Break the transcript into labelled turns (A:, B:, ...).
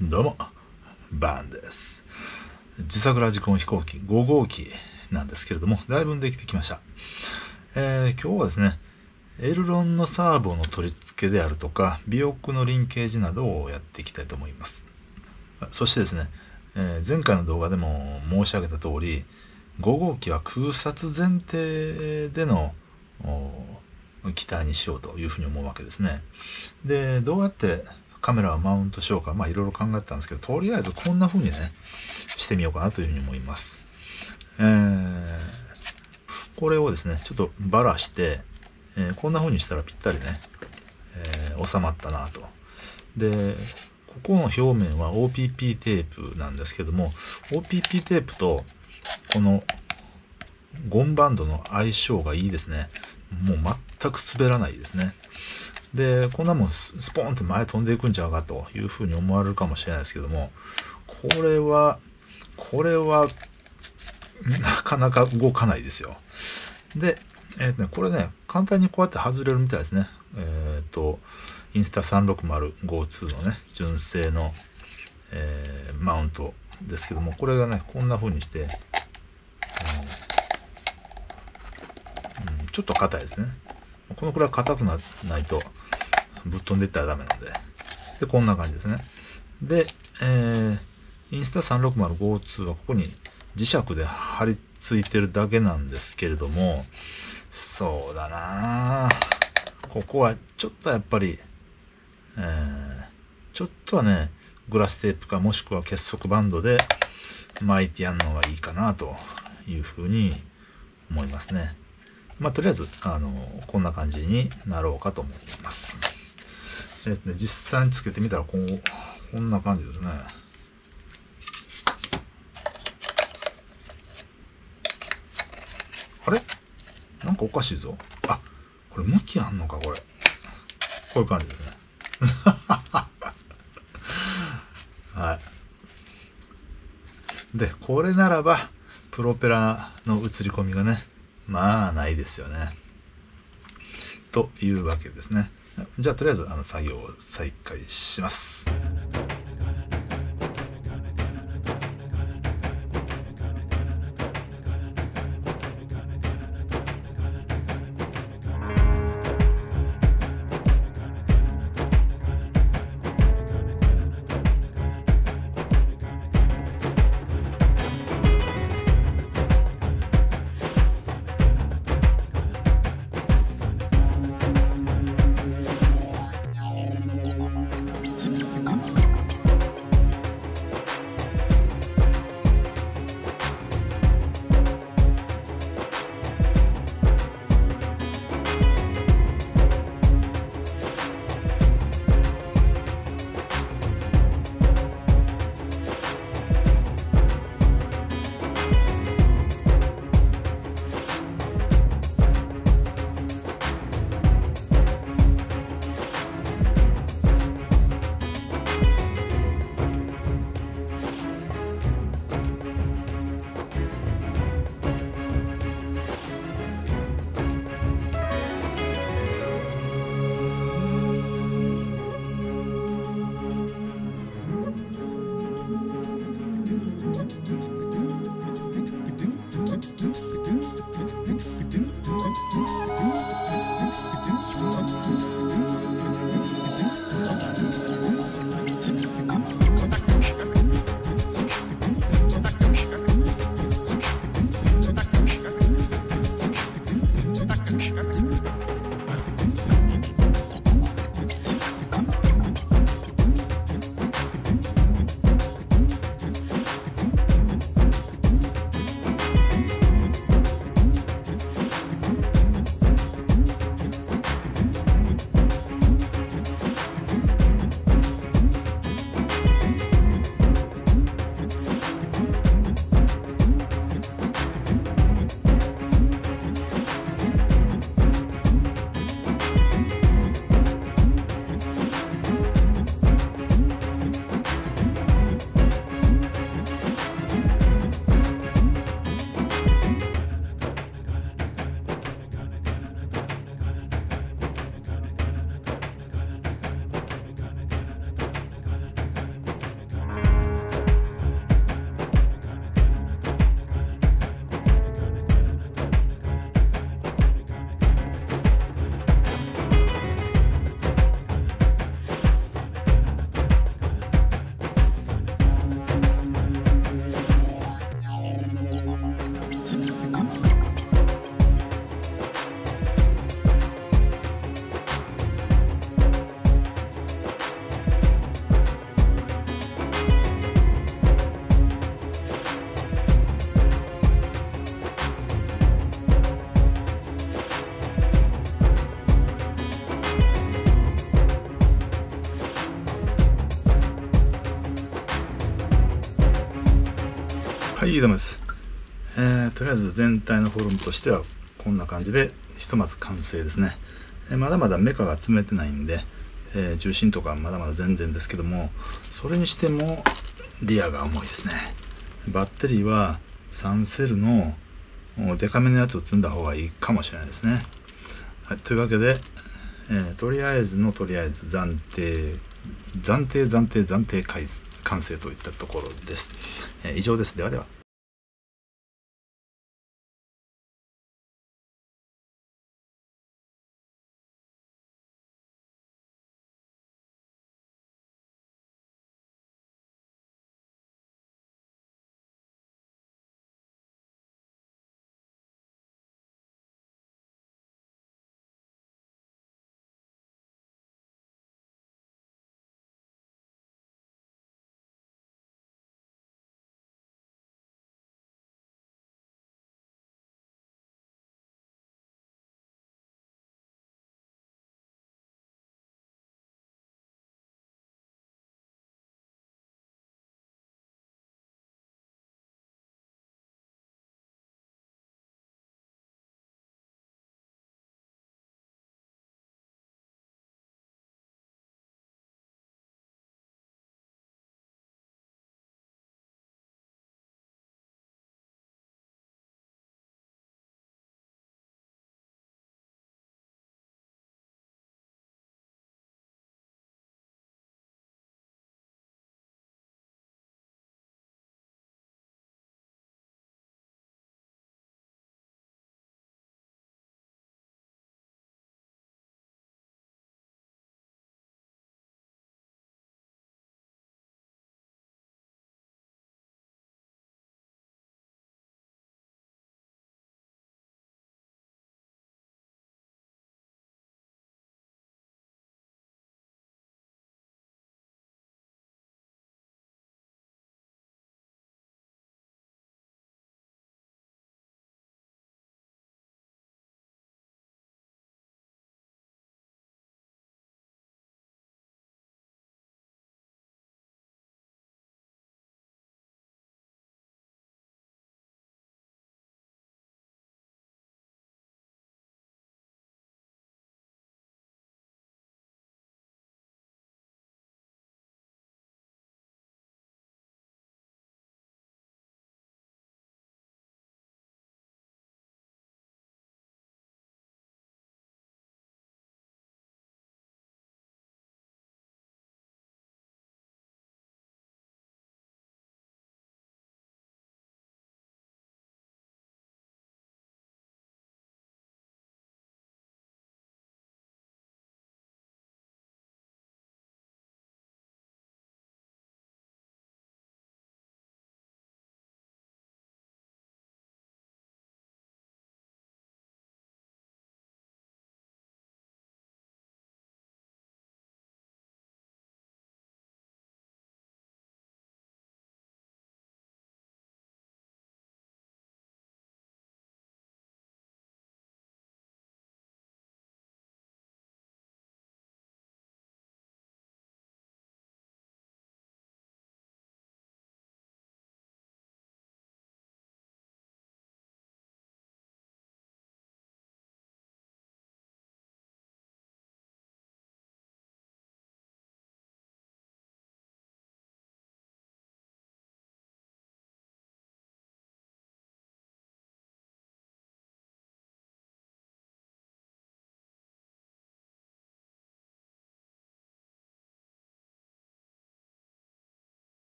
A: どうも、バーンです。自作ラジコン飛行機5号機なんですけれども、だいぶできてきました。今日はですね、エルロンのサーボの取り付けであるとか、尾翼のリンケージなどをやっていきたいと思います。そしてですね、前回の動画でも申し上げた通り、5号機は空撮前提での機体にしようというふうに思うわけですね。で、どうやってカメラをマウントしようか、いろいろ考えてたんですけど、とりあえずこんな風にね、してみようかなというふうに思います。これをですね、ちょっとバラして、こんな風にしたらぴったりね、収まったなと。で、ここの表面は OPP テープなんですけども、OPP テープとこのゴムバンドの相性がいいですね。もう全く滑らないですね。で、こんなもんスポーンって前飛んでいくんちゃうかというふうに思われるかもしれないですけども、これはなかなか動かないですよ。で、これね、簡単にこうやって外れるみたいですね。インスタ36052のね、純正の、マウントですけども、これがね、こんな風にして、ちょっと硬いですね。このくらい硬くないとぶっ飛んでいったらダメなので。で、こんな感じですね。で、インスタ36052はここに磁石で貼り付いてるだけなんですけれども、そうだなぁ。ここはちょっとやっぱり、ちょっとはね、グラステープかもしくは結束バンドで巻いてやるのがいいかなというふうに思いますね。とりあえず、こんな感じになろうかと思います。実際につけてみたらこんな感じですね。あれなんかおかしいぞ。あ、これ向きあんのか、これ。こういう感じですね。はい。で、これならば、プロペラの映り込みがね、ないですよね。というわけですね。じゃあ、とりあえず、作業を再開します。 はい、どうもです。とりあえず全体のフォルムとしてはこんな感じでひとまず完成ですね。まだまだメカが詰めてないんで、重心とかまだまだ全然ですけども、それにしてもリアが重いですね。バッテリーは3セルのデカめのやつを積んだ方がいいかもしれないですね。はい、というわけで、とりあえず暫定完成といったところです。以上です。ではでは。